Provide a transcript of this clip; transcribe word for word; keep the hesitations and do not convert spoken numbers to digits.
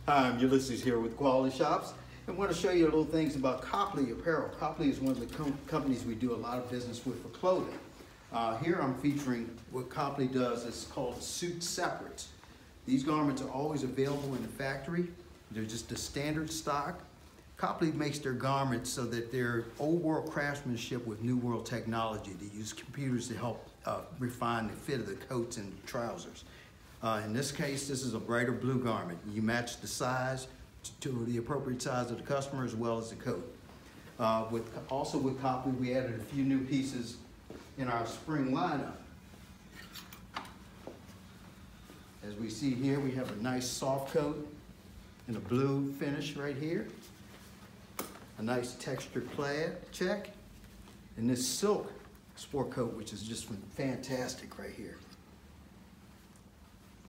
Hi, I'm Ulysses here with Quality Shops. I want to show you little things about Coppley Apparel. Coppley is one of the com companies we do a lot of business with for clothing. Uh, here I'm featuring what Coppley does. It's called suit separates. These garments are always available in the factory. They're just a standard stock. Coppley makes their garments so that they're old world craftsmanship with new world technology. They use computers to help uh, refine the fit of the coats and trousers. Uh, in this case, this is a brighter blue garment. You match the size to the appropriate size of the customer as well as the coat. Uh, with, also with Coppley, we added a few new pieces in our spring lineup. As we see here, we have a nice soft coat in a blue finish right here. A nice textured plaid check. And this silk sport coat, which is just fantastic right here.